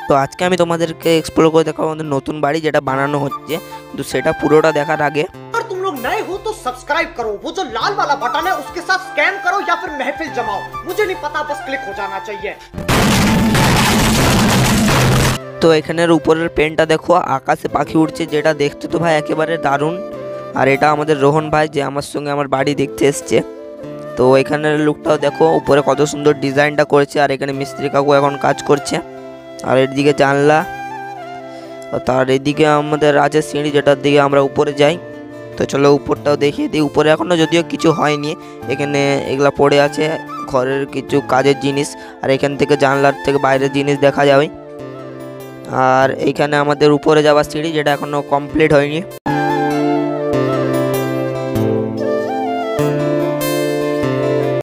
তো আজকে আমি তোমাদেরকে এক্সপ্লোর করে দেখাবো আমাদের নতুন বাড়ি যেটা বানানো হচ্ছে, কিন্তু সেটা পুরোটা দেখার আগে अगर तुम लोग नए हो तो सब्सक्राइब करो, वो जो लाल वाला बटन है उसके साथ स्कैम करो या फिर महफिल जमाओ, मुझे नहीं पता, बस क्लिक हो जाना चाहिए। তো এখানের উপরের পেনটা দেখো, আকাশে পাখি উঠছে, যেটা দেখতে তো ভাই একেবারে দারুণ। আর এটা আমাদের রোহন ভাই যে আমার সঙ্গে আমার বাড়ি দেখতে এসছে। তো এখানের লুকটাও দেখো, উপরে কত সুন্দর ডিজাইনটা করেছে। আর এখানে মিস্ত্রি কাকু এখন কাজ করছে। আর এদিকে জানলা, তার এদিকে আমাদের আছে সিঁড়ি যেটার দিকে আমরা উপরে যাই। তো চলো উপরটাও দেখিয়ে দিই। উপরে এখনও যদিও কিছু হয়নি, এখানে এগুলা পড়ে আছে ঘরের কিছু কাজের জিনিস। আর এখান থেকে জানলার থেকে বাইরের জিনিস দেখা যাবে। আর এইখানে আমাদের উপরে যাওয়ার সিঁড়ি যেটা এখনও কমপ্লিট হয়নি।